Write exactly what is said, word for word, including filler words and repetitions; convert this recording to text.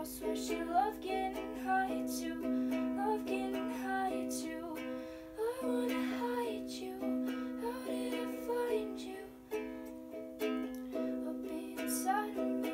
swear she loved getting high too, love getting high too. I wanna hide you, how did I find you? Up inside of me.